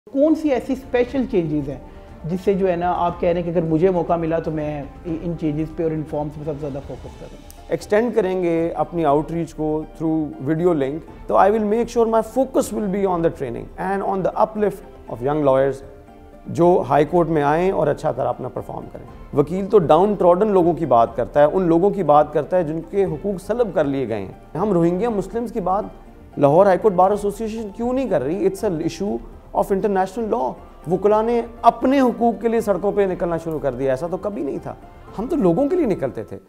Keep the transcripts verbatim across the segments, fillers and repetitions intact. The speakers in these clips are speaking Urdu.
کون سی ایسی اسپیشل چینجز ہیں جس سے جو ہے نا آپ کہہ رہے ہیں کہ اگر مجھے موقع ملا تو میں ان چینجز پہ اور ان فارمز پہ سب سے زیادہ فوکس کروں؟ ایکسٹینڈ کریں گے اپنی آؤٹ ریچ کو تھرو ویڈیو لنک, تو I will make sure my focus will be on the training and on the uplift of young lawyers جو ہائی کورٹ میں آئیں اور اچھا طرح اپنا پرفارم کریں. وکیل تو ڈاؤن ٹراڈن لوگوں کی بات کرتا ہے, ان لوگوں کی بات کرتا ہے جن کے حقوق سلب کر لیے گئے ہیں. ہم روہنگیا مسلمز کی بات Lahore high court bar association کیوں نہیں کر رہی؟ It's a issue of international law. وکلا نے اپنے حقوق کے لیے سڑکوں پہ نکلنا شروع کر دیا, ایسا تو کبھی نہیں تھا. ہم تو لوگوں کے لیے نکلتے تھے.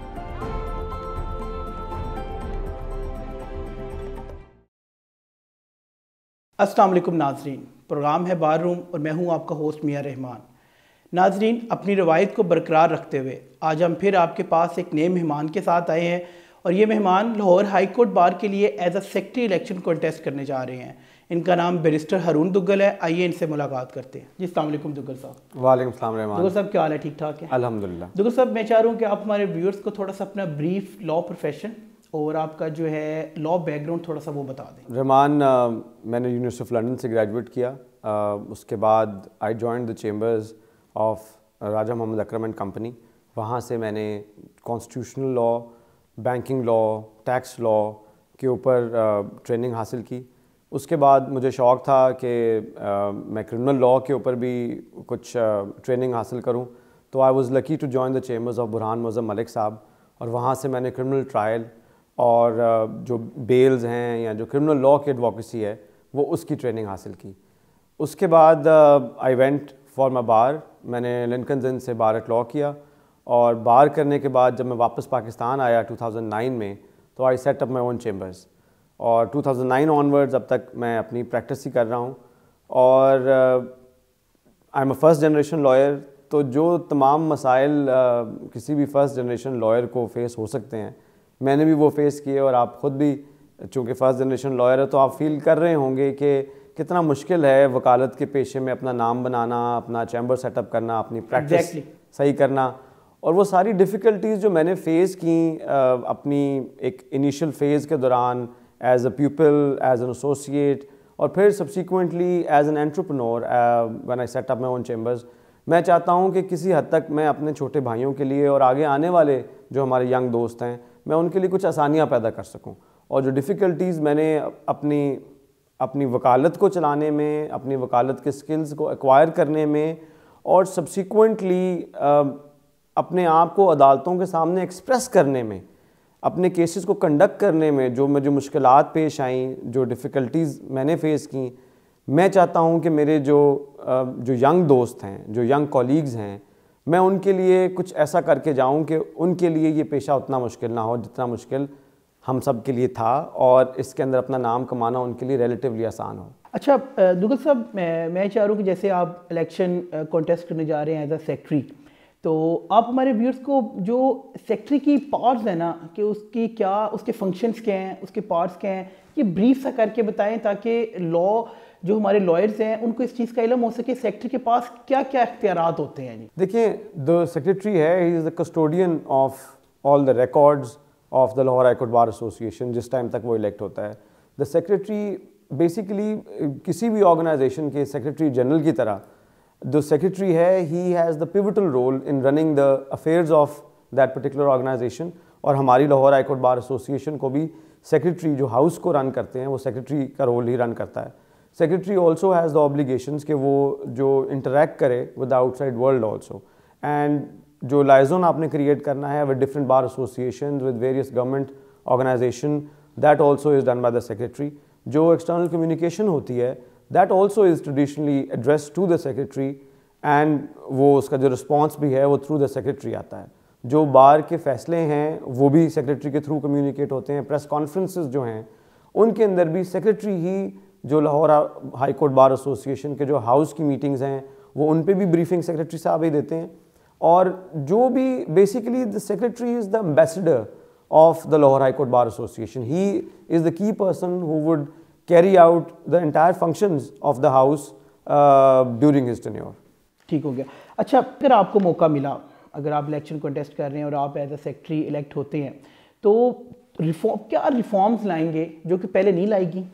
السلام علیکم ناظرین, پروگرام ہے بار روم اور میں ہوں آپ کا ہوسٹ میاں رحمان. ناظرین, اپنی روایت کو برقرار رکھتے ہوئے آج ہم پھر آپ کے پاس ایک نئے مہمان کے ساتھ آئے ہیں, اور یہ مہمان لاہور ہائی کورٹ بار کے لیے as a secretary election contest کرنے جا رہے ہیں. ان کا نام بیرسٹر ہارون دگل ہے. آئیے ان سے ملاقات کرتے ہیں. جی السلام علیکم دگل صاحب. وعلیکم السلام رحمان. دگل صاحب کیا حال ہے؟ ٹھیک ٹھاک ہے الحمدللہ. دگل صاحب, میں چاہ رہا ہوں کہ آپ ہمارے ویورز کو تھوڑا سا اپنا بریف لا پروفیشن اور آپ کا جو ہے لا بیک گراؤنڈ تھوڑا سا وہ بتا دیں. رحمان, میں نے یونیورسٹی آف لنڈن سے گریجویٹ کیا. اس کے بعد I joined the chambers of Raja Muhammad Akram and company. وہاں سے میں نے constitutional law, banking law, tax law کے اوپر ٹریننگ حاصل کی. اس کے بعد مجھے شوق تھا کہ میں کرمنل لا کے اوپر بھی کچھ ٹریننگ حاصل کروں, تو I was lucky to join the chambers of Burhan Moazzam Malik صاحب. اور وہاں سے میں نے کرمنل ٹرائل اور جو بیلز ہیں یا جو کرمنل لا کی ایڈوکیسی ہے وہ اس کی ٹریننگ حاصل کی. اس کے بعد آئی وینٹ فار مائی بار. میں نے لنکنز ان سے بار ایٹ لا کیا, اور بار کرنے کے بعد جب میں واپس پاکستان آیا ٹو تھاؤزنڈ نائن میں, تو I set up my own chambers. اور ٹو تھاؤزنڈ نائن آنورڈز اب تک میں اپنی پریکٹس ہی کر رہا ہوں. اور I am a first generation lawyer, تو جو تمام مسائل کسی بھی فرسٹ جنریشن لائر کو فیس ہو سکتے ہیں میں نے بھی وہ فیس کیے. اور آپ خود بھی چونکہ فرسٹ جنریشن لائر ہے تو آپ فیل کر رہے ہوں گے کہ کتنا مشکل ہے وکالت کے پیشے میں اپنا نام بنانا, اپنا چیمبر سیٹ اپ کرنا, اپنی پریکٹس صحیح کرنا. اور وہ ساری ڈیفیکلٹیز جو میں نے فیس کیں اپنی ایک انیشیل فیز کے دوران as a pupil, as an associate, اور پھر subsequently as an entrepreneur when I set up my own chambers, میں چاہتا ہوں کہ کسی حد تک میں اپنے چھوٹے بھائیوں کے لیے اور آگے آنے والے جو ہمارے ینگ دوست ہیں میں ان کے لیے کچھ آسانیاں پیدا کر سکوں. اور جو ڈیفیکلٹیز میں نے اپنی اپنی وکالت کو چلانے میں, اپنی وکالت کے سکلز کو ایکوائر کرنے میں, اور سبسیکوینٹلی اپنے آپ کو عدالتوں کے سامنے ایکسپریس کرنے میں, اپنے کیسز کو کنڈکٹ کرنے میں جو مجھے مشکلات پیش آئیں, جو ڈیفیکلٹیز میں نے فیس کیں, میں چاہتا ہوں کہ میرے جو جو ینگ دوست ہیں, جو ینگ کولیگز ہیں, میں ان کے لیے کچھ ایسا کر کے جاؤں کہ ان کے لیے یہ پیشہ اتنا مشکل نہ ہو جتنا مشکل ہم سب کے لیے تھا, اور اس کے اندر اپنا نام کمانا ان کے لیے ریلیٹیولی آسان ہو. اچھا دگل صاحب, میں میں چاہ رہا ہوں کہ جیسے آپ الیکشن کانٹیسٹ کرنے جا رہے ہیں ایز اے سیکرٹری, تو آپ ہمارے ویورز کو جو سیکرٹری کی پارٹس ہیں نا, کہ اس کی کیا, اس کے فنکشنز کیا ہیں, اس کے پارٹس کیا ہیں, یہ بریف سا کر کے بتائیں تاکہ لا جو ہمارے لائرز ہیں ان کو اس چیز کا علم ہو سکے سیکرٹری کے پاس کیا کیا اختیارات ہوتے ہیں. جی دیکھیں, جو سیکرٹری ہے he is the custodian of all the records of the Lahore high court bar association جس ٹائم تک وہ الیکٹ ہوتا ہے. دا سیکرٹری بیسیکلی کسی بھی آرگنائزیشن کے سیکرٹری جنرل کی طرح جو سیکرٹری ہے he has the pivotal role in running the affairs of that particular organisation. اور ہماری Lahore high court bar association کو بھی سیکرٹری جو ہاؤس کو رن کرتے ہیں وہ سیکرٹری کا رول ہی رن کرتا ہے. Secretary also has the obligations کہ وہ جو انٹریکٹ کرے with outside world also, and جو لائزون آپ نے کریٹ کرنا ہے with different bar association with various government organisation, that also is done by the secretary. جو ایکسٹرنل کمیونیکیشن ہوتی ہے that also is traditionally address to the secretary, and وہ اس کا جو رسپانس بھی ہے وہ تھرو دا سیکرٹری آتا ہے. جو بار کے فیصلے ہیں وہ بھی سیکرٹری کے تھرو کمیونیکیٹ ہوتے ہیں. پریس کانفرنسز جو ہیں ان کے اندر بھی سیکرٹری ہی, جو Lahore high court bar association کے جو ہاؤس کی میٹنگز ہیں وہ ان پہ بھی بریفنگ سیکرٹری صاحب ہی دیتے ہیں. اور جو بھی basically the secretary is the ambassador of the Lahore high court bar association. He is the key person who would carry out the entire functions of the house during his tenure. ٹھیک ہو گیا. اچھا, اگر آپ کو موقع ملا, اگر آپ الیکشن کنٹیسٹ کر رہے ہیں اور آپ ایز اے سیکرٹری الیکٹ ہوتے ہیں, تو ریفارم کیا ریفارمز لائیں گے جو کہ پہلے نہیں لائے گی؟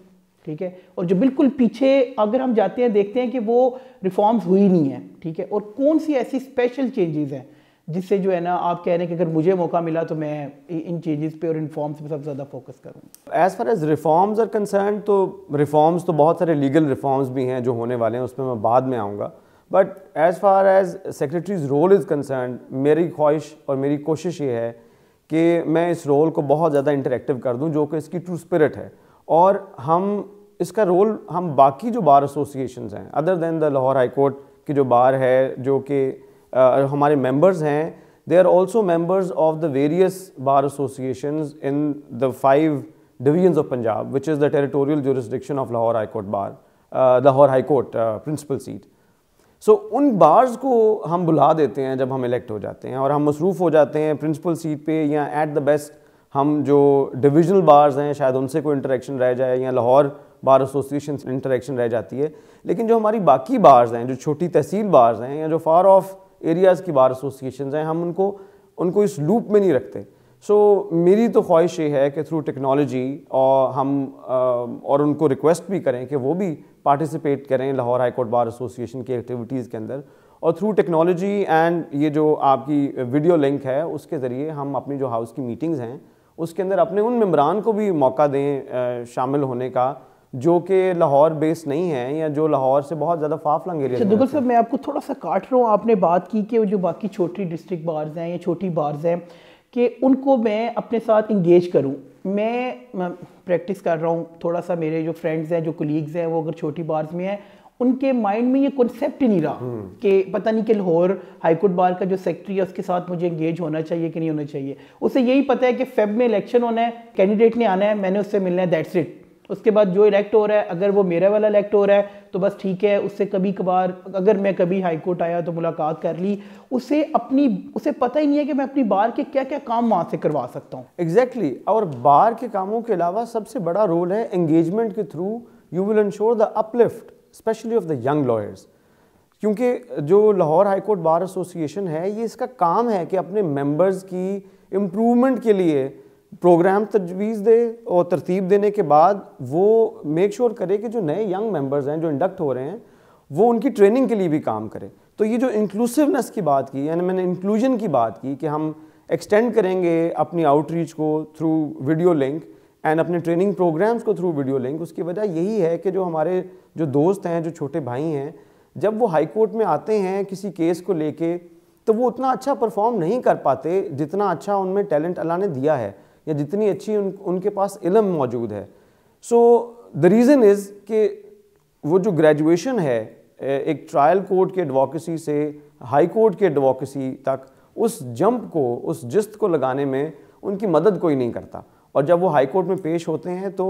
ٹھیک ہے, اور جو بالکل پیچھے اگر ہم جاتے ہیں دیکھتے ہیں کہ وہ ریفارمز ہوئی نہیں ہیں, ٹھیک ہے, اور کون سی ایسی اسپیشل چینجز ہیں جس سے جو ہے نا آپ کہہ رہے ہیں کہ اگر مجھے موقع ملا تو میں ان چینجز پہ اور ریفارمز پہ سب سے زیادہ فوکس کروں. As far as reforms are concern, تو ریفارمز تو بہت سارے لیگل ریفارمز بھی ہیں جو ہونے والے ہیں, اس پہ میں بعد میں آؤں گا. But as far as secretary's role is concern, میری خواہش اور میری کوشش یہ ہے کہ میں اس رول کو بہت زیادہ انٹریکٹیو کر دوں, جو کہ اس کی ٹرو اسپرٹ ہے. اور ہم اس کا رول ہم باقی جو بار ایسوسیشنز ہیں other than the Lahore high court کی جو بار ہے, جو کہ ہمارے ممبرز ہیں, they are also members of the various bar associations in the five divisions of Punjab which is the territorial jurisdiction of Lahore high court bar, Lahore high court principal seat. So ان بارز کو ہم بلا دیتے ہیں جب ہم الیکٹ ہو جاتے ہیں, اور ہم مصروف ہو جاتے ہیں پرنسپل سیٹ پہ, یا ایٹ دا بیسٹ ہم جو ڈویژنل بارز ہیں شاید ان سے کوئی انٹریکشن رہ جائے, یا لاہور بار ایسوسیشن سے انٹریکشن رہ جاتی ہے. لیکن جو ہماری باقی بارز ہیں, جو چھوٹی تحصیل بارز ہیں, یا جو فار آف ایریاز کی بار ایسوسیشنز ہیں, ہم ان کو ان کو اس لوپ میں نہیں رکھتے. سو میری تو خواہش یہ ہے کہ تھرو ٹیکنالوجی اور ہم اور ان کو ریکویسٹ بھی کریں کہ وہ بھی پارٹیسپیٹ کریں Lahore high court bar association کی ایکٹیویٹیز کے اندر, اور تھرو ٹیکنالوجی اینڈ یہ جو آپ کی ویڈیو لنک ہے اس کے ذریعے ہم اپنی جو ہاؤس کی میٹنگز ہیں اس کے اندر اپنے ان ممبران کو بھی موقع دیں شامل ہونے کا جو کہ لاہور بیس نہیں ہیں, یا جو لاہور سے بہت زیادہ فار فلنگ ایریا. اچھا دوگل صاحب, میں آپ کو تھوڑا سا کاٹ رہا ہوں. آپ نے بات کی کہ جو باقی چھوٹی ڈسٹرکٹ بارز ہیں یا چھوٹی بارز ہیں کہ ان کو میں اپنے ساتھ انگیج کروں. میں پریکٹس کر رہا ہوں تھوڑا سا, میرے جو فرینڈز ہیں, جو کولیگز ہیں, وہ اگر چھوٹی بارز میں ہیں, ان کے مائنڈ میں یہ کنسیپٹ ہی نہیں رہا کہ پتہ نہیں کہ لاہور ہائی کورٹ بار کا جو سیکٹری ہے اس کے ساتھ مجھے انگیج ہونا چاہیے کہ نہیں ہونا چاہیے. اسے یہی پتہ ہے کہ فیب میں الیکشن ہونا ہے, کینڈیڈیٹ نے آنا ہے, میں نے اس سے ملنا ہے, دیٹس اٹ. اس کے بعد جو الیکٹ ہو رہا ہے, اگر وہ میرا والا الیکٹ ہو رہا ہے تو بس ٹھیک ہے, اس سے کبھی کبھار اگر میں کبھی ہائی کورٹ آیا تو ملاقات کر لی. اسے اپنی اسے پتہ ہی نہیں ہے کہ میں اپنی بار کے کیا کیا کام وہاں سے کروا سکتا ہوں. ایگزیکٹلی. اور بار کے کاموں کے علاوہ سب سے بڑا رول ہے انگیجمنٹ کے through you will ensure the uplift especially of the young lawyers. کیونکہ جو Lahore high court bar association ہے, یہ اس کا کام ہے کہ اپنے ممبرز کی امپرومنٹ کے لیے پروگرام تجویز دے, اور ترتیب دینے کے بعد وہ میک شور کرے کہ جو نئے ینگ ممبرز ہیں جو انڈکٹ ہو رہے ہیں وہ ان کی ٹریننگ کے لیے بھی کام کرے. تو یہ جو انکلوسیونیس کی بات کی, یعنی میں نے انکلوژن کی بات کی کہ ہم ایکسٹینڈ کریں گے اپنی آؤٹ ریچ کو تھرو ویڈیو لنک اینڈ اپنے ٹریننگ پروگرامز کو تھرو ویڈیو لنک. اس کی وجہ یہی ہے کہ جو ہمارے جو دوست ہیں, جو چھوٹے بھائی ہیں, جب وہ ہائی کورٹ میں آتے ہیں کسی کیس کو لے کے تو وہ اتنا اچھا پرفارم نہیں کر پاتے جتنا اچھا ان میں ٹیلنٹ اللہ نے دیا ہے, یا جتنی اچھی ان ان کے پاس علم موجود ہے. سو دا ریزن از کہ وہ جو گریجویشن ہے ایک ٹرائل کورٹ کے ایڈوکیسی سے ہائی کورٹ کے ایڈوکیسی تک, اس جمپ کو, اس جست کو لگانے میں ان کی مدد کوئی نہیں کرتا. اور جب وہ ہائی کورٹ میں پیش ہوتے ہیں تو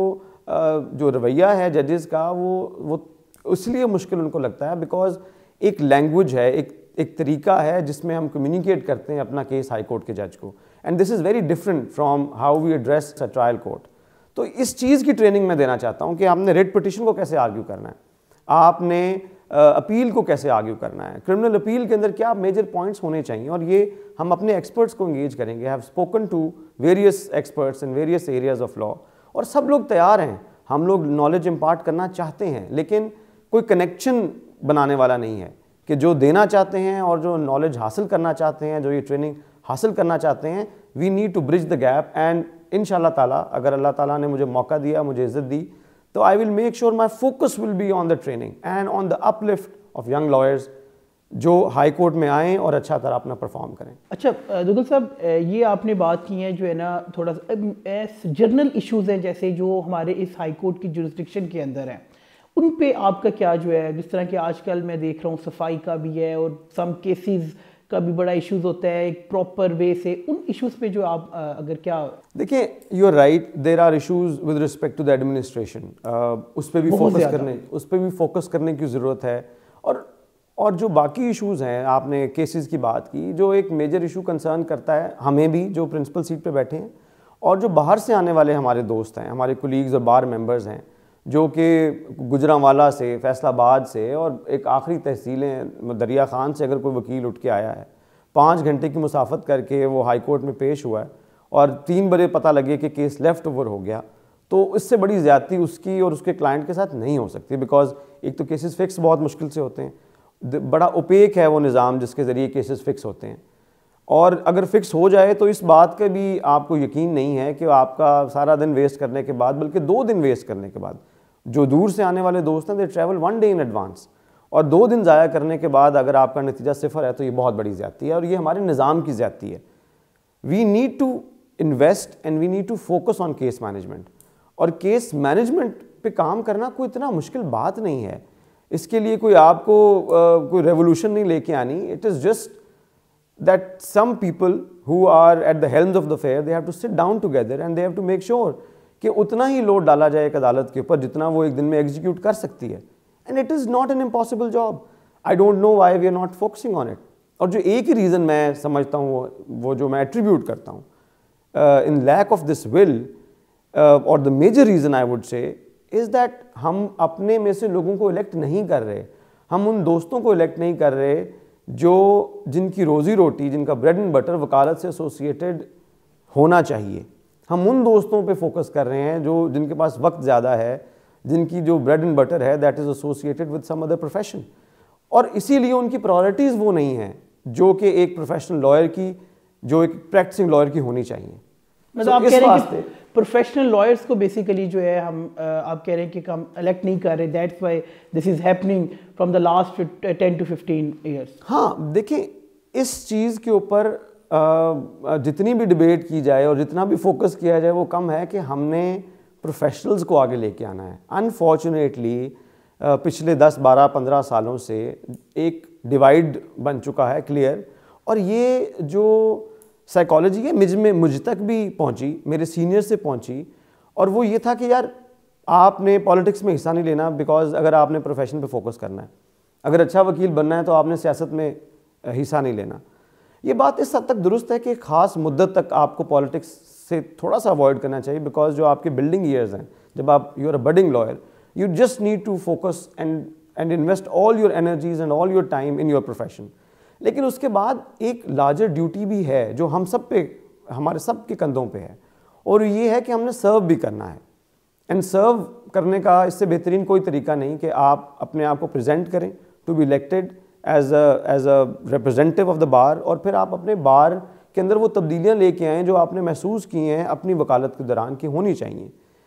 جو رویہ ہے ججز کا وہ وہ اس لیے مشکل ان کو لگتا ہے بیکاز ایک لینگویج ہے, ایک ایک طریقہ ہے جس میں ہم کمیونیکیٹ کرتے ہیں اپنا کیس ہائی کورٹ کے جج کو, and this is very different from how we address a trial court. تو اس چیز کی ٹریننگ میں دینا چاہتا ہوں کہ آپ نے ریٹ پٹیشن کو کیسے آرگیو کرنا ہے, آپ نے اپیل کو کیسے آرگیو کرنا ہے, کرمنل اپیل کے اندر کیا میجر پوائنٹس ہونے چاہیے, اور یہ ہم اپنے ایکسپرٹس کو انگیج کریں گے. Have spoken to various experts in various areas of law, اور سب لوگ تیار ہیں, ہم لوگ نالج امپارٹ کرنا چاہتے ہیں, لیکن کوئی کنیکشن بنانے والا نہیں ہے کہ جو دینا چاہتے ہیں اور جو نالج حاصل کرنا چاہتے ہیں, جو یہ ٹریننگ حاصل کرنا چاہتے ہیں, we need to bridge the gap. And ان شاء اللہ تعالیٰ اگر اللہ تعالیٰ نے مجھے موقع دیا, مجھے عزت دی, تو I will make sure my focus will be on the training and on the uplift of young lawyers جو ہائی کورٹ میں آئیں اور اچھا طرح اپنا پرفارم کریں. اچھا دوگل صاحب, یہ آپ نے بات کی ہے جو ہے نا تھوڑا سا جرنل ایشوز ہیں جیسے جو ہمارے اس ہائی کورٹ کی جورسڈکشن کے اندر ہیں, ان پہ آپ کا کیا جو ہے, جس طرح کہ آج کل میں دیکھ رہا ہوں صفائی کا بھی ہے اور سم کیسز کا بھی بڑا ایشوز ہوتا ہے ایک پراپر وے سے, ان ایشوز پہ جو آپ اگر کیا دیکھیں, you are right, there are issues with respect to the administration, اس پہ بھی فوکس کرنے اس پہ بھی فوکس کرنے کی ضرورت ہے. اور اور جو باقی ایشوز ہیں, آپ نے کیسز کی بات کی, جو ایک میجر ایشو کنسرن کرتا ہے ہمیں بھی جو پرنسپل سیٹ پہ بیٹھے ہیں, اور جو باہر سے آنے والے ہمارے دوست ہیں, ہمارے کولیگز اور بار ممبرز ہیں جو کہ گجرانوالہ سے, فیصل آباد سے, اور ایک آخری تحصیلیں دریا خان سے اگر کوئی وکیل اٹھ کے آیا ہے, پانچ گھنٹے کی مسافت کر کے وہ ہائی کورٹ میں پیش ہوا ہے, اور تین بجے پتہ لگے کہ کیس لیفٹ اوور ہو گیا, تو اس سے بڑی زیادتی اس کی اور اس کے کلائنٹ کے ساتھ نہیں ہو سکتی, بیکاز ایک تو کیسز فکس بہت مشکل سے ہوتے ہیں, بڑا اوپیک ہے وہ نظام جس کے ذریعے کیسز فکس ہوتے ہیں, اور اگر فکس ہو جائے تو اس بات کا بھی آپ کو یقین نہیں ہے کہ آپ کا سارا دن ویسٹ کرنے کے بعد, بلکہ دو دن ویسٹ کرنے کے بعد, جو دور سے آنے والے دوست ہیں they travel one day in advance, اور دو دن ضائع کرنے کے بعد اگر آپ کا نتیجہ صفر ہے تو یہ بہت بڑی زیادتی ہے, اور یہ ہمارے نظام کی زیادتی ہے. We need to invest and we need to focus on case management, اور کیس مینجمنٹ پہ کام کرنا کوئی اتنا مشکل بات نہیں ہے. اس کے لیے کوئی آپ کو کوئی ریولوشن نہیں لے کے آنی. It is just that some people who are at the helms of the affair, they have to sit down together and they have to make sure کہ اتنا ہی لوڈ ڈالا جائے ایک عدالت کے اوپر جتنا وہ ایک دن میں ایگزیکیوٹ کر سکتی ہے. and it is not an impossible job. I don't know why we are not focusing on it. اور جو ایک ہی ریزن میں سمجھتا ہوں وہ جو میں ایٹریبیوٹ کرتا ہوں in lack of this will, اور the major reason I would say is that ہم اپنے میں سے لوگوں کو الیکٹ نہیں کر رہے, ہم ان دوستوں کو الیکٹ نہیں کر رہے جو جن کی روزی روٹی, جن کا بریڈ اینڈ بٹر وکالت سے ایسوسیٹڈ ہونا چاہیے. ہم ان دوستوں پہ فوکس کر رہے ہیں جو جن کے پاس وقت زیادہ ہے, جن کی جو بریڈ اینڈ بٹر ہے that is associated with some other profession, اور اسی لیے ان کی پرائرٹیز وہ نہیں ہیں جو کہ ایک پروفیشنل لائر کی, جو ایک پریکٹسنگ لائر کی ہونی چاہیے. مطلب آپ کہہ رہے ہیں کہ پروفیشنل لائرس کو بیسیکلی جو ہے ہم آپ کہہ رہے ہیں کہ ہم الیکٹ نہیں کر رہے, that's why this is happening from the last ten to fifteen years. ہاں دیکھیں, اس چیز کے اوپر جتنی بھی ڈبیٹ کی جائے اور جتنا بھی فوکس کیا جائے وہ کم ہے کہ ہم نے پروفیشنلز کو آگے لے کے آنا ہے. انفارچونیٹلی پچھلے دس بارہ پندرہ سالوں سے ایک ڈیوائڈ بن چکا ہے کلیئر, اور یہ جو سائیکالوجی ہے مجھ میں مجھ تک بھی پہنچی, میرے سینئر سے پہنچی, اور وہ یہ تھا کہ یار آپ نے پالیٹکس میں حصہ نہیں لینا بیکاز اگر آپ نے پروفیشن پہ فوکس کرنا ہے, اگر اچھا وکیل بننا ہے تو آپ نے سیاست میں حصہ نہیں لینا. یہ بات اس حد تک درست ہے کہ خاص مدت تک آپ کو پالیٹکس سے تھوڑا سا اوائڈ کرنا چاہیے, بیکاز جو آپ کے بلڈنگ ایئرز ہیں, جب آپ you are a budding lawyer, you just need to focus and and invest all your energies and all your time in your profession. لیکن اس کے بعد ایک لارجر ڈیوٹی بھی ہے جو ہم سب پہ, ہمارے سب کے کندھوں پہ ہے, اور یہ ہے کہ ہم نے سرو بھی کرنا ہے. اینڈ سرو کرنے کا اس سے بہترین کوئی طریقہ نہیں کہ آپ اپنے آپ کو پریزنٹ کریں to be elected as a as a representative of the bar, اور پھر آپ اپنے بار کے اندر وہ تبدیلیاں لے کے آئیں جو آپ نے محسوس کی ہیں اپنی وکالت کے دوران کی ہونی چاہیے.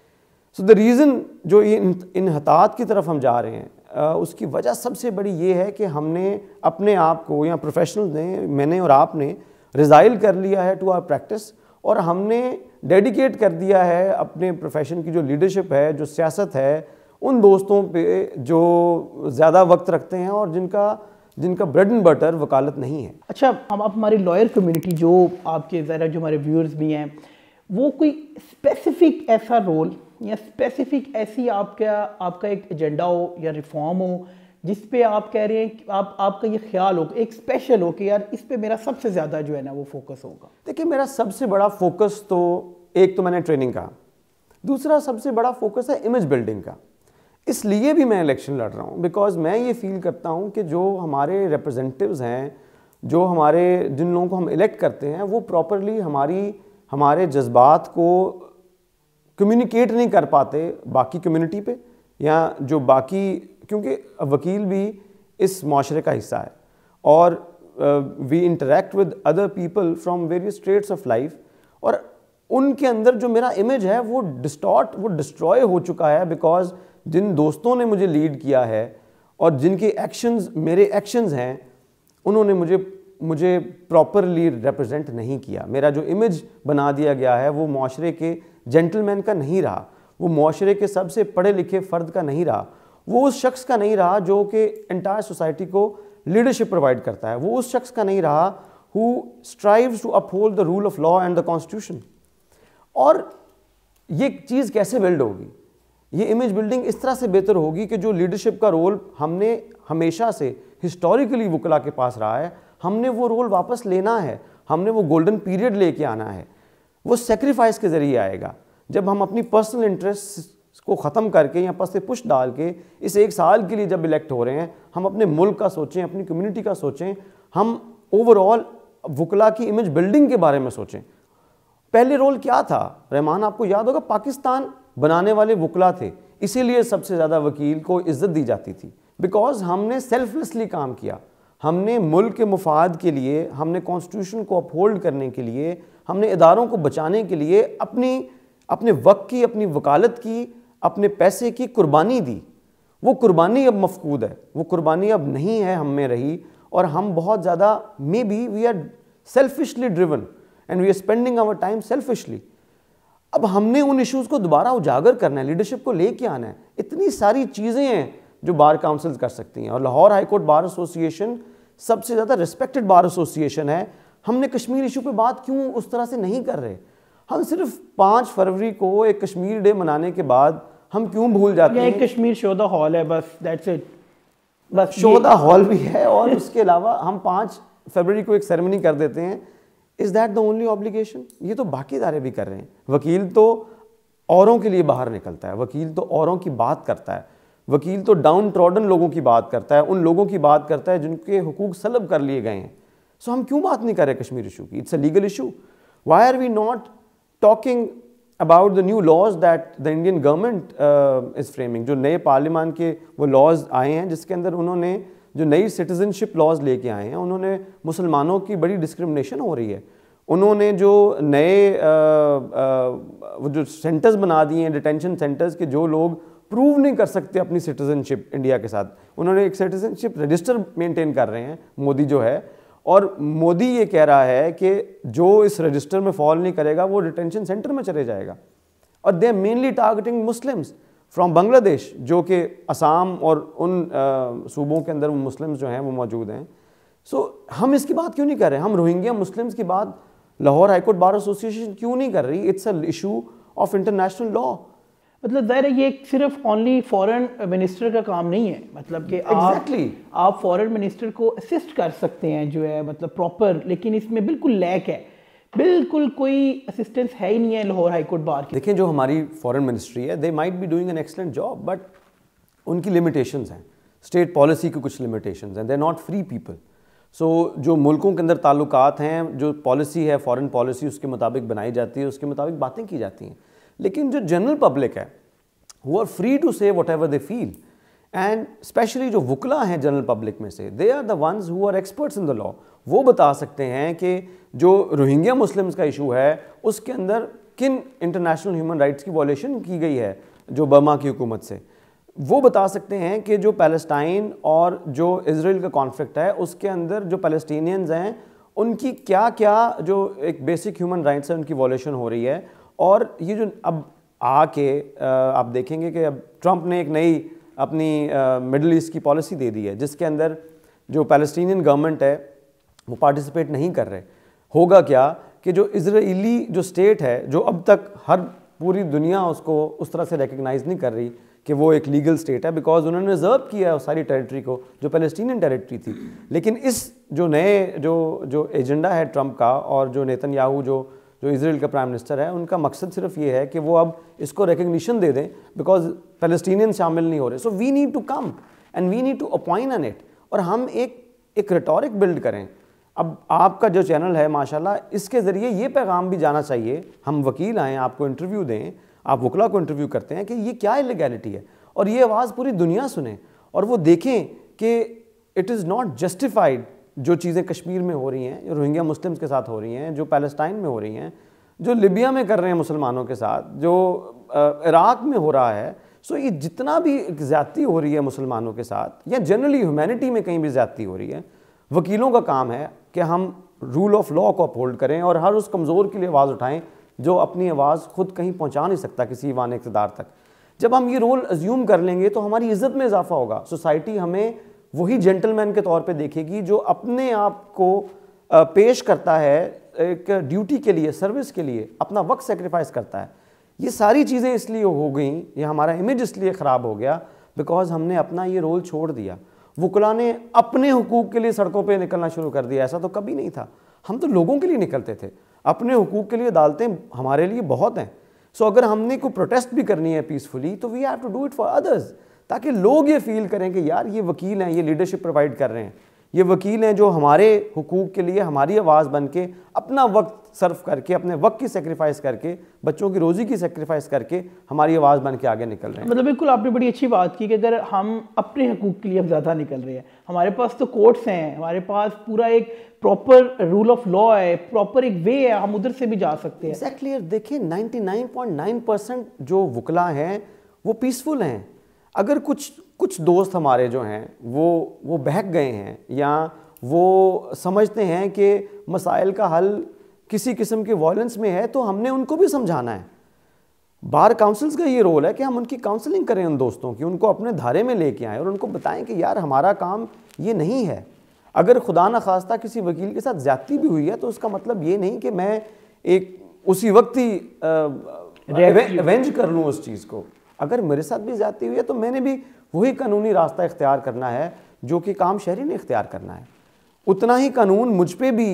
سو دا ریزن جو یہ انحطاط کی طرف ہم جا رہے ہیں اس کی وجہ سب سے بڑی یہ ہے کہ ہم نے اپنے آپ کو, یا پروفیشنل نے, میں نے اور آپ نے ریزائل کر لیا ہے ٹو آر پریکٹس, اور ہم نے ڈیڈیکیٹ کر دیا ہے اپنے پروفیشن کی جو لیڈرشپ ہے, جو سیاست ہے, ان دوستوں پہ جو زیادہ وقت رکھتے ہیں اور جن کا جن کا بریڈ اینڈ بٹر وکالت نہیں ہے. اچھا, ہم آپ ہماری لائر کمیونٹی جو آپ کے ذرا جو ہمارے ویورز بھی ہیں, وہ کوئی اسپیسیفک ایسا رول یا اسپیسیفک ایسی آپ کا آپ کا ایک ایجنڈا ہو یا ریفارم ہو جس پہ آپ کہہ رہے ہیں کہ آپ آپ کا یہ خیال ہو کہ ایک اسپیشل ہو کہ یار اس پہ میرا سب سے زیادہ جو ہے نا وہ فوکس ہوگا؟ دیکھیں, میرا سب سے بڑا فوکس تو ایک تو میں نے ٹریننگ کا, دوسرا سب سے بڑا فوکس ہے امیج بلڈنگ کا. اس لیے بھی میں الیکشن لڑ رہا ہوں بیکاز میں یہ فیل کرتا ہوں کہ جو ہمارے ریپرزینٹیوز ہیں, جو ہمارے جن لوگوں کو ہم الیکٹ کرتے ہیں, وہ پراپرلی ہماری ہمارے جذبات کو کمیونیکیٹ نہیں کر پاتے باقی کمیونٹی پہ, یا جو باقی, کیونکہ وکیل بھی اس معاشرے کا حصہ ہے, اور we interact with other people from various traits of life, اور ان کے اندر جو میرا امیج ہے وہ ڈسٹارٹ وہ ڈسٹروائے ہو چکا ہے بیکاز جن دوستوں نے مجھے لیڈ کیا ہے اور جن کے ایکشنز میرے ایکشنز ہیں, انہوں نے مجھے مجھے پراپرلی ریپرزینٹ نہیں کیا. میرا جو امیج بنا دیا گیا ہے وہ معاشرے کے جینٹل مین کا نہیں رہا, وہ معاشرے کے سب سے پڑھے لکھے فرد کا نہیں رہا, وہ اس شخص کا نہیں رہا جو کہ انٹائر سوسائٹی کو لیڈرشپ پرووائڈ کرتا ہے, وہ اس شخص کا نہیں رہا who strives to uphold the rule of law and the constitution. اور یہ چیز کیسے بلڈ ہوگی؟ یہ امیج بلڈنگ اس طرح سے بہتر ہوگی کہ جو لیڈرشپ کا رول ہم نے ہمیشہ سے ہسٹوریکلی وکلا کے پاس رہا ہے, ہم نے وہ رول واپس لینا ہے, ہم نے وہ گولڈن پیریڈ لے کے آنا ہے. وہ سیکریفائس کے ذریعے آئے گا جب ہم اپنی پرسنل انٹرسٹ کو ختم کر کے یا پس سے پش ڈال کے اس ایک سال کے لیے جب الیکٹ ہو رہے ہیں, ہم اپنے ملک کا سوچیں, اپنی کمیونٹی کا سوچیں, ہم اوور آل وکلا کی امیج بلڈنگ کے بارے میں سوچیں. پہلے رول کیا تھا رحمان, آپ کو یاد ہوگا, پاکستان بنانے والے وکلا تھے. اسی لیے سب سے زیادہ وکیل کو عزت دی جاتی تھی, بیکاز ہم نے سیلف لیسلی کام کیا. ہم نے ملک کے مفاد کے لیے, ہم نے کانسٹیٹیوشن کو اپہولڈ کرنے کے لیے, ہم نے اداروں کو بچانے کے لیے اپنی اپنے وقت کی, اپنی وکالت کی, اپنے پیسے کی قربانی دی. وہ قربانی اب مفقود ہے, وہ قربانی اب نہیں ہے ہم میں رہی, اور ہم بہت زیادہ maybe we are selfishly driven and we are spending our time selfishly. اب ہم نے ان ایشوز کو دوبارہ اجاگر کرنا ہے, لیڈرشپ کو لے کے آنا ہے. اتنی ساری چیزیں ہیں جو بار کاؤنسلز کر سکتی ہیں, اور لاہور ہائی کورٹ بار ایسوسی ایشن سب سے زیادہ ریسپیکٹڈ بار ایسوسی ایشن ہے. ہم نے کشمیر ایشو پہ بات کیوں اس طرح سے نہیں کر رہے؟ ہم صرف پانچ فروری کو ایک کشمیر ڈے منانے کے بعد ہم کیوں بھول جاتے ہیں؟ ایک کشمیر شودا ہال ہے بس, دیٹس اٹ. بس شودا ہال بھی ہے, اور اس کے علاوہ ہم پانچ فروری کو ایک سیریمنی کر دیتے ہیں. Is that the only obligation? یہ تو باقی ادارے بھی کر رہے ہیں. وکیل تو اوروں کے لیے باہر نکلتا ہے, وکیل تو اوروں کی بات کرتا ہے, وکیل تو ڈاؤن ٹراڈن لوگوں کی بات کرتا ہے, ان لوگوں کی بات کرتا ہے جن کے حقوق سلب کر لیے گئے ہیں. سو ہم کیوں بات نہیں کر رہے کشمیر ایشو کی؟ It's a legal issue. Why are we not talking about the new laws that the Indian government uh, is framing؟ جو نئے پارلیمان کے وہ لاز آئے ہیں جس کے اندر انہوں نے جو نئی سٹیزنشپ لاز لے کے آئے ہیں, انہوں نے مسلمانوں کی بڑی ڈسکرمنیشن ہو رہی ہے. انہوں نے جو نئے وہ جو سینٹرز بنا دیے ہیں, ڈیٹینشن سینٹرز کے, جو لوگ پروو نہیں کر سکتے اپنی سٹیزنشپ انڈیا کے ساتھ, انہوں نے ایک سٹیزنشپ رجسٹر مینٹین کر رہے ہیں مودی جو ہے, اور مودی یہ کہہ رہا ہے کہ جو اس رجسٹر میں فال نہیں کرے گا وہ ڈیٹینشن سینٹر میں چلے جائے گا. اور they are mainly targeting Muslims from Bangladesh, جو کہ آسام اور ان صوبوں کے اندر وہ مسلمس جو ہیں وہ موجود ہیں. سو ہم اس کی بات کیوں نہیں کر رہے؟ ہم روہنگیا مسلمس کی بات لاہور ہائی کورٹ بار ایسوسی ایشن کیوں نہیں کر رہی؟ It's a issue of international law. مطلب ظاہر ہے یہ صرف اونلی فورن منسٹر کا کام نہیں ہے, مطلب کہ آپ آپ فورن منسٹر کو اسسٹ کر سکتے ہیں جو ہے مطلب پراپر, لیکن اس میں بالکل لیک ہے, بالکل کوئی اسسٹنس ہے ہی نہیں ہے لاہور ہائی کورٹ بار کی. دیکھیں جو ہماری فورن منسٹری ہے, they might be doing an excellent job, but ان کی لمیٹیشنز ہیں, اسٹیٹ پالیسی کی کچھ لمیٹیشنز ہیں, they are not free people. So جو ملکوں کے اندر تعلقات ہیں, جو پالیسی ہے فورن پالیسی اس کے مطابق بنائی جاتی ہے, اس کے مطابق باتیں کی جاتی ہیں. لیکن جو جنرل پبلک ہے who are free to say whatever they feel, and especially جو وکلا ہیں جنرل پبلک میں سے, they are the ones who are experts in the law. وہ بتا سکتے ہیں کہ جو روہنگیا مسلمز کا ایشو ہے اس کے اندر کن انٹرنیشنل ہیومن رائٹس کی وائلیشن کی گئی ہے جو برما کی حکومت سے. وہ بتا سکتے ہیں کہ جو پیلسٹائن اور جو اسرائیل کا کانفلکٹ ہے اس کے اندر جو پیلسٹینینز ہیں ان کی کیا کیا جو ایک بیسک ہیومن رائٹس ہیں ان کی وائلیشن ہو رہی ہے. اور یہ جو اب آ کے آپ دیکھیں گے کہ اب ٹرمپ نے ایک نئی اپنی مڈل ایسٹ کی پالیسی دے دی ہے جس کے اندر جو پیلسٹینین گورنمنٹ ہے وہ پارٹیسپیٹ نہیں کر رہے. ہوگا کیا کہ جو اسرائیلی جو اسٹیٹ ہے جو اب تک ہر پوری دنیا اس کو اس طرح سے ریکگنائز نہیں کر رہی کہ وہ ایک لیگل اسٹیٹ ہے, بیکاز انہوں نے ریزرو کیا ہے ساری ٹیریٹری کو جو پیلسٹینین ٹیریٹری تھی. لیکن اس جو نئے جو جو ایجنڈا ہے ٹرمپ کا اور جو نیتن یاہو جو جو اسرائیل کا پرائم منسٹر ہے, ان کا مقصد صرف یہ ہے کہ وہ اب اس کو ریکگنیشن دے دیں بیکاز پیلسٹینین شامل نہیں ہو رہے. So we need to come and we need to appoint on it, اور ہم ایک ایک ریٹورک بلڈ کریں. اب آپ کا جو چینل ہے ماشاءاللہ اس کے ذریعے یہ پیغام بھی جانا چاہیے, ہم وکیل آئیں آپ کو انٹرویو دیں, آپ وکلا کو انٹرویو کرتے ہیں کہ یہ کیا اللیگیلٹی ہے, اور یہ آواز پوری دنیا سنیں اور وہ دیکھیں کہ اٹ از ناٹ جسٹیفائڈ جو چیزیں کشمیر میں ہو رہی ہیں, جو روہنگیا مسلمس کے ساتھ ہو رہی ہیں, جو پیلسٹائن میں ہو رہی ہیں, جو لیبیا میں کر رہے ہیں مسلمانوں کے ساتھ, جو عراق میں ہو رہا ہے. سو یہ جتنا بھی زیادتی ہو رہی ہے مسلمانوں کے ساتھ یا جنرلی ہیومینٹی میں کہیں بھی زیادتی ہو رہی ہے, وکیلوں کا کام ہے کہ ہم رول آف لاء کو اپہولڈ کریں اور ہر اس کمزور کے لیے آواز اٹھائیں جو اپنی آواز خود کہیں پہنچا نہیں سکتا کسی ایوان اقتدار تک. جب ہم یہ رول ازیوم کر لیں گے تو ہماری عزت میں اضافہ ہوگا. سوسائٹی ہمیں وہی جینٹل مین کے طور پہ دیکھے گی جو اپنے آپ کو پیش کرتا ہے ایک ڈیوٹی کے لیے, سروس کے لیے, اپنا وقت سیکریفائز کرتا ہے. یہ ساری چیزیں اس لیے ہو گئیں, یہ ہمارا امیج اس لیے خراب ہو گیا بیکاز ہم نے اپنا یہ رول چھوڑ دیا. وکلا نے اپنے حقوق کے لیے سڑکوں پہ نکلنا شروع کر دیا. ایسا تو کبھی نہیں تھا, ہم تو لوگوں کے لیے نکلتے تھے, اپنے حقوق کے لیے عدالتیں ہمارے لیے بہت ہیں. سو اگر ہم نے کوئی پروٹیسٹ بھی کرنی ہے پیسفلی تو we have to do it for others, تاکہ لوگ یہ فیل کریں کہ یار یہ وکیل ہیں, یہ لیڈرشپ پرووائڈ کر رہے ہیں, یہ وکیل ہیں جو ہمارے حقوق کے لیے ہماری آواز بن کے اپنا وقت صرف کر کے, اپنے وقت کی سیکریفائس کر کے, بچوں کی روزی کی سیکریفائس کر کے ہماری آواز بن کے آگے نکل رہے ہیں. مطلب بالکل آپ نے بڑی اچھی بات کی کہ اگر ہم اپنے حقوق کے لیے اب زیادہ نکل رہے ہیں, ہمارے پاس تو کورٹس ہیں, ہمارے پاس پورا ایک پراپر رول آف لا ہے, پراپر ایک وے ہے, ہم ادھر سے بھی جا سکتے ہیں. ایگزیکٹلی. دیکھیں ninety nine point nine percent جو وکلا ہیں وہ پیسفل ہیں. اگر کچھ کچھ دوست ہمارے جو ہیں وہ وہ بہک گئے ہیں یا وہ سمجھتے ہیں کہ مسائل کا حل کسی قسم کے وائلنس میں ہے, تو ہم نے ان کو بھی سمجھانا ہے. بار کاؤنسلز کا یہ رول ہے کہ ہم ان کی کاؤنسلنگ کریں, ان دوستوں کی, ان کو اپنے دھارے میں لے کے آئیں اور ان کو بتائیں کہ یار ہمارا کام یہ نہیں ہے. اگر خدا نخواستہ کسی وکیل کے ساتھ زیادتی بھی ہوئی ہے تو اس کا مطلب یہ نہیں کہ میں ایک اسی وقت ہی ایونج کر لوں اس چیز کو. اگر میرے ساتھ بھی زیادتی ہوئی ہے تو میں نے بھی وہی قانونی راستہ اختیار کرنا ہے جو کہ کام شہری نے اختیار کرنا ہے. اتنا ہی قانون مجھ پہ بھی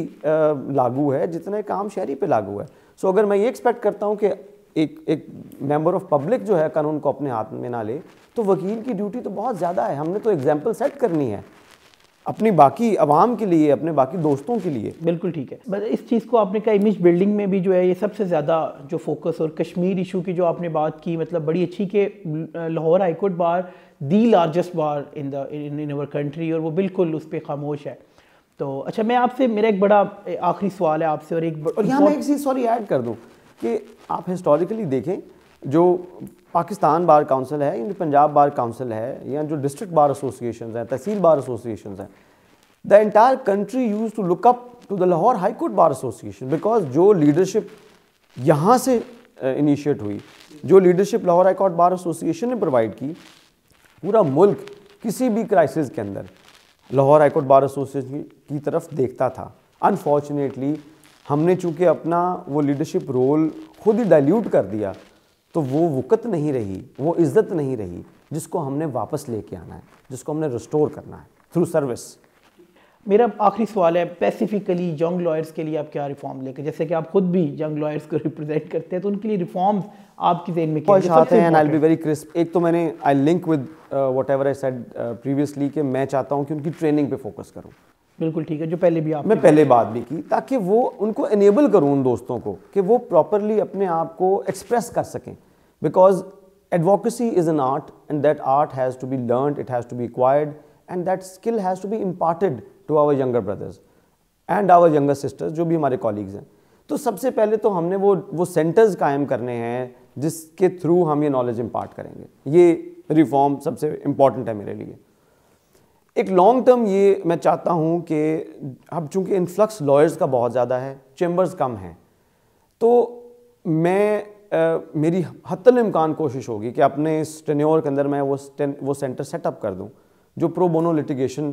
لاگو ہے جتنا کام شہری پہ لاگو ہے. سو اگر میں یہ ایکسپیکٹ کرتا ہوں کہ ایک ایک ممبر آف پبلک جو ہے قانون کو اپنے ہاتھ میں نہ لے, تو وکیل کی ڈیوٹی تو بہت زیادہ ہے. ہم نے تو ایگزامپل سیٹ کرنی ہے اپنی باقی عوام کے لیے, اپنے باقی دوستوں کے لیے. بالکل ٹھیک ہے. بس اس چیز کو آپ نے کہا امیج بلڈنگ میں بھی جو ہے یہ سب سے زیادہ جو فوکس, اور کشمیر ایشو کی جو آپ نے بات کی مطلب بڑی اچھی کہ Lahore high court bar the largest bar in the in our country, اور وہ بالکل اس پہ خاموش ہے. تو اچھا میں آپ سے, میرا ایک بڑا آخری سوال ہے آپ سے, اور ایک اور یہاں میں ایک چیز سوری ایڈ کر دوں کہ آپ ہسٹوریکلی دیکھیں جو پاکستان بار کونسل ہے, پنجاب بار کونسل ہے, یا جو ڈسٹرکٹ بار ایسوسیشنز ہیں, تحصیل بار ایسوسیشنز ہیں, the entire country use to look up to the Lahore high court bar association, because جو لیڈرشپ یہاں سے انیشیٹ ہوئی, جو leadership Lahore high court bar association نے پرووائڈ کی, پورا ملک کسی بھی کرائسس کے اندر Lahore high court bar association کی طرف دیکھتا تھا. انفارچونیٹلی ہم نے چونکہ اپنا وہ لیڈرشپ رول خود ہی ڈائلیوٹ کر دیا, تو وہ وقت نہیں رہی, وہ عزت نہیں رہی جس کو ہم نے واپس لے کے آنا ہے, جس کو ہم نے ریسٹور کرنا ہے تھرو سروس. میرا آخری سوال ہے اسپیسیفکلی ینگ لائرس کے لیے آپ کیا ریفارم لے کے, جیسے کہ آپ خود بھی ینگ لائرس کو ریپرزینٹ کرتے ہیں, تو ان کے لیے ریفارمز آپ کی ذہن میں کیا ہیں؟ And I will be very crisp. ایک تو میں نے I link with whatever I said previously کہ میں چاہتا ہوں کہ ان کی ٹریننگ پہ فوکس کروں. بالکل ٹھیک ہے, جو پہلے بھی آپ میں پہلے بات بھی کی, تاکہ وہ ان کو انیبل کروں ان دوستوں کو کہ وہ پراپرلی اپنے آپ کو ایکسپریس کر سکیں. Because advocacy is an art, and that art has to be learned, it has to be acquired, and that skill has to be imparted to our younger brothers and our younger sisters, جو بھی ہمارے کالیگز ہیں. تو سب سے پہلے تو ہم نے وہ وہ سینٹرز قائم کرنے ہیں جس کے تھرو ہم یہ نالج امپارٹ کریں گے. یہ ریفارم سب سے امپورٹنٹ ہے میرے لیے. ایک لانگ ٹرم یہ میں چاہتا ہوں کہ اب چونکہ انفلکس لائرز کا بہت زیادہ ہے, چیمبرز کم ہیں, تو میں میری حتی الامکان کوشش ہوگی کہ اپنے اس ٹینیور کے اندر میں وہ وہ سینٹر سیٹ اپ کر دوں جو پرو بونو لٹیگیشن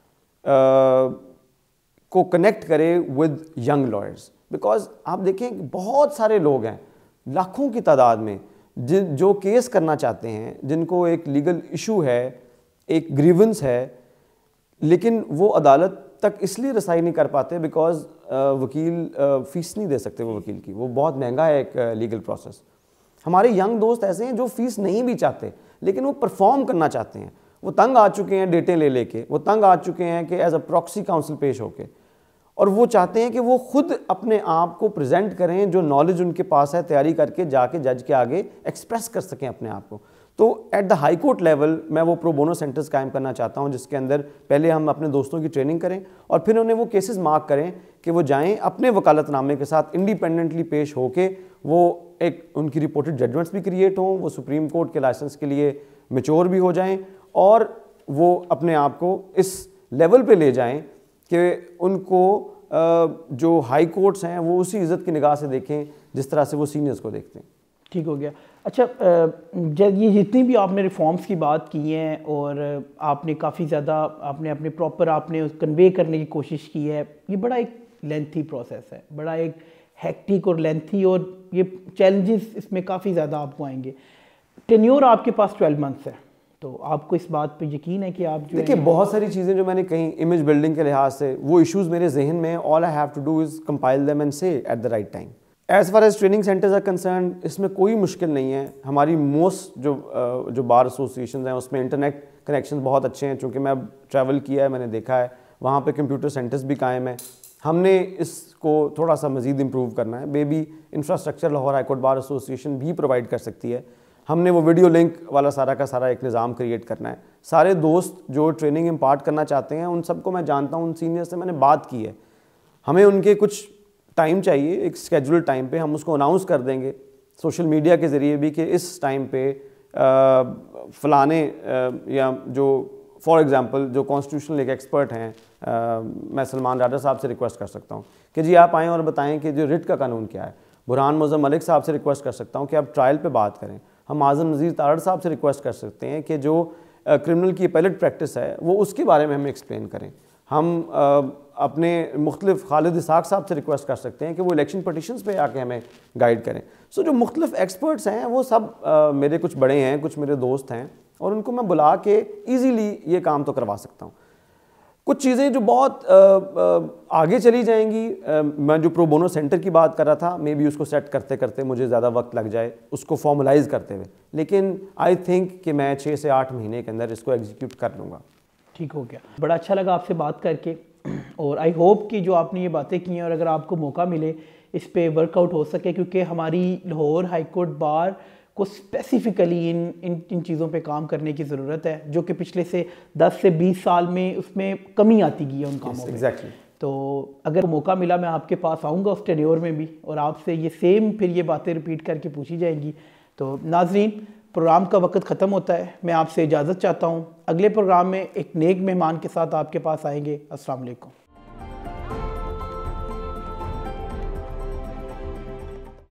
کو کنیکٹ کرے ود ینگ لائرز. بیکاز آپ دیکھیں کہ بہت سارے لوگ ہیں, لاکھوں کی تعداد میں, جن جو کیس کرنا چاہتے ہیں, جن کو ایک لیگل ایشو ہے, ایک گریونس ہے, لیکن وہ عدالت تک اس لیے رسائی نہیں کر پاتے بیکاز وکیل فیس نہیں دے سکتے. وہ وکیل کی وہ بہت مہنگا ہے ایک لیگل پروسیس. ہمارے ینگ دوست ایسے ہیں جو فیس نہیں بھی چاہتے, لیکن وہ پرفارم کرنا چاہتے ہیں. وہ تنگ آ چکے ہیں ڈیٹے لے لے کے, وہ تنگ آ چکے ہیں کہ ایز اے پراکسی کاؤنسل پیش ہو کے, اور وہ چاہتے ہیں کہ وہ خود اپنے آپ کو پریزنٹ کریں, جو نالج ان کے پاس ہے تیاری کر کے جا کے جج کے آگے ایکسپریس کر سکیں اپنے آپ کو. تو at the high court level میں وہ پرو بونو سینٹرز قائم کرنا چاہتا ہوں, جس کے اندر پہلے ہم اپنے دوستوں کی ٹریننگ کریں, اور پھر انہیں وہ کیسز مارک کریں کہ وہ جائیں اپنے وکالت نامے کے ساتھ انڈیپینڈنٹلی پیش ہو کے, وہ ایک ان کی رپورٹڈ ججمنٹس بھی کریٹ ہوں, وہ سپریم کورٹ کے لائسنس کے لیے میچور بھی ہو جائیں, اور وہ اپنے آپ کو اس لیول پہ لے جائیں کہ ان کو جو ہائی کورٹس ہیں وہ اسی عزت کی نگاہ سے دیکھیں جس طرح سے وہ سینئرز کو دیکھتے ہیں. ٹھیک ہو گیا. اچھا یہ جتنی بھی آپ نے ریفارمز کی بات کی ہیں, اور آپ نے کافی زیادہ آپ نے اپنے پراپر آپ نے کنوے کرنے کی کوشش کی ہے, یہ بڑا ایک لینتھی پروسیس ہے, بڑا ایک ہیکٹک اور لینتھی, اور یہ چیلنجز اس میں کافی زیادہ آپ کو آئیں گے. ٹینیور آپ کے پاس ٹویلو منتھس ہے, تو آپ کو اس بات پہ یقین ہے کہ آپ جو دیکھیں بہت ساری چیزیں جو میں نے کہیں امیج بلڈنگ کے لحاظ سے, وہ ایشوز میرے ذہن میں, all I have to do is compile them and say at the right time. As far as training centres are concern, اس میں کوئی مشکل نہیں ہے. ہماری موسٹ جو جو بار ایسوسیشنز ہیں اس میں انٹرنیٹ کنیکشن بہت اچھے ہیں, چونکہ میں اب ٹریول کیا ہے, میں نے دیکھا ہے وہاں پہ کمپیوٹر سینٹرز بھی قائم ہیں. ہم نے اس کو تھوڑا سا مزید امپروو کرنا ہے. بیبی infrastructure Lahore high court bar association بھی پرووائڈ کر سکتی ہے. ہم نے وہ ویڈیو لنک والا سارا کا سارا ایک نظام کریٹ کرنا ہے. سارے دوست جو ٹریننگ امپارٹ کرنا چاہتے ہیں ان سب کو میں جانتا ہوں, ان سینئر سے میں نے بات کی ہے. ہمیں ان کے کچھ ٹائم چاہیے, ایک اسکیجول ٹائم پہ ہم اس کو اناؤنس کر دیں گے سوشل میڈیا کے ذریعے بھی کہ اس ٹائم پہ فلانے یا جو فار ایگزامپل جو کانسٹیٹیوشنل ایک ایکسپرٹ ہیں, میں سلمان ڈاڈا صاحب سے ریکویسٹ کر سکتا ہوں کہ جی آپ آئیں اور بتائیں کہ جو رٹ کا قانون کیا ہے. برہان معظم ملک صاحب سے ریکویسٹ کر سکتا ہوں کہ آپ ٹرائل پہ بات کریں. ہم اعظم نذیر تارڑ صاحب سے ریکویسٹ کر سکتے ہیں کہ جو کرمنل کی اپیلٹ پریکٹس ہے وہ اس کے بارے میں ہمیں ایکسپلین کریں. ہم اپنے مختلف خالد اسحاق صاحب سے ریکویسٹ کر سکتے ہیں کہ وہ الیکشن پٹیشنز پہ آ کے ہمیں گائیڈ کریں. سو جو مختلف ایکسپرٹس ہیں وہ سب میرے کچھ بڑے ہیں, کچھ میرے دوست ہیں, اور ان کو میں بلا کے ایزیلی یہ کام تو کروا سکتا ہوں. کچھ چیزیں جو بہت آگے چلی جائیں گی, میں جو پرو بونو سینٹر کی بات کر رہا تھا, مے بی اس کو سیٹ کرتے کرتے مجھے زیادہ وقت لگ جائے اس کو فارملائز کرتے ہوئے, لیکن آئی تھنک کہ میں چھ سے آٹھ مہینے کے اندر اس کو ایگزیکیوٹ کر لوں گا. ٹھیک ہو گیا. بڑا اچھا لگا آپ سے بات کر کے, اور آئی ہوپ کہ جو آپ نے یہ باتیں کی ہیں اور اگر آپ کو موقع ملے اس پہ ورک آؤٹ ہو سکے, کیونکہ ہماری لاہور ہائی کورٹ بار کو اسپیسیفکلی ان ان ان چیزوں پہ کام کرنے کی ضرورت ہے, جو کہ پچھلے سے دس سے بیس سال میں اس میں کمی آتی گئی ہے ان کاموں میں. exactly. تو اگر موقع ملا میں آپ کے پاس آؤں گا اس ٹینیور میں بھی, اور آپ سے یہ سیم پھر یہ باتیں ریپیٹ کر کے پوچھی جائیں گی. تو ناظرین, پروگرام کا وقت ختم ہوتا ہے, میں آپ سے اجازت چاہتا ہوں. اگلے پروگرام میں ایک نیک مہمان کے ساتھ آپ کے پاس آئیں گے. السلام علیکم.